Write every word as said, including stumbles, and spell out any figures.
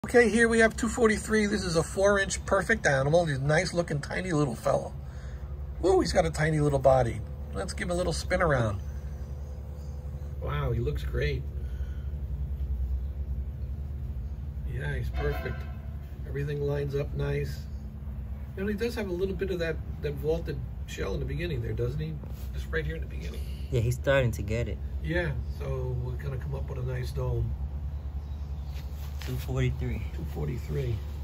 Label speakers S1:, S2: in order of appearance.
S1: Okay, here we have two forty-three. This is a four inch perfect animal. He's a nice looking tiny little fellow. Whoa, he's got a tiny little body. Let's give him a little spin around. Wow, he looks great. Yeah, he's perfect. Everything lines up nice. You know, he does have a little bit of that, that vaulted shell in the beginning there, doesn't he? Just right here in the beginning.
S2: Yeah, he's starting to get it.
S1: Yeah, so we're gonna come up with a nice dome.
S2: two forty-three.
S1: two forty-three.